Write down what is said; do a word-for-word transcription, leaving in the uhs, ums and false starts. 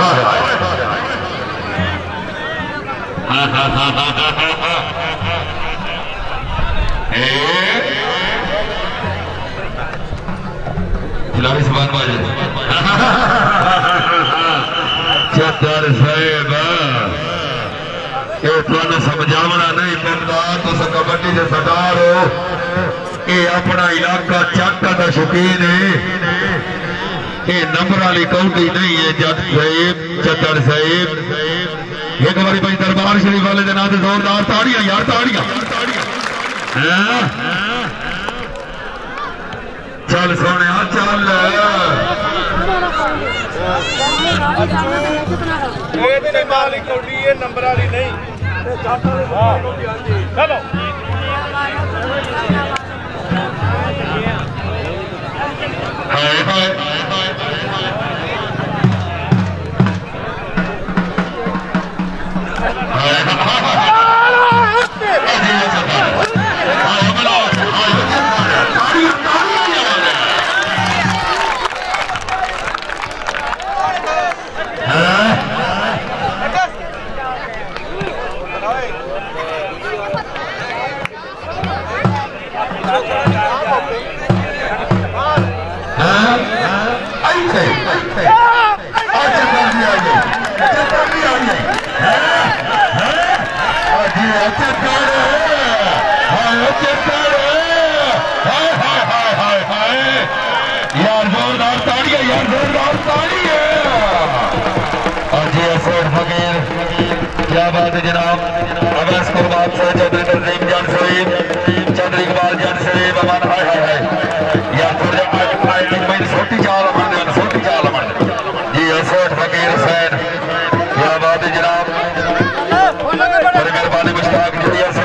खिलाड़ी समान बाजे चतर साहेब ये तुहानू समझावना नहीं पैंदा। तुस कबड्डी के सरदार हो, ये अपना इलाका चाका का शौकीन है, ये नंबर वाली काउंटी नहीं है। जट साहेब चतर साहेब एक बारी भाई दरबार शरीफ वाले के नाम से जोरदार ताड़ियां यार, ताड़ियां। चल सोने चल नंबर वाली नहीं। चलो हाय हाय यार जोरदार ताड़ियां, यार जोरदार ताड़ियां। अजय अफरोज फकीर क्या बात है जनाब। अवैस को बात से चौधरी नजीम जान शरीफ, चौधरी इकबाल जान शरीफ अमान हाय हाय हाय यार थोड़े मैं छोटी चाल अमन दे छोटी चाल अमन जी अफरोज फकीर हुसैन क्या बात है जनाब। मेहरबानी मुश्ताक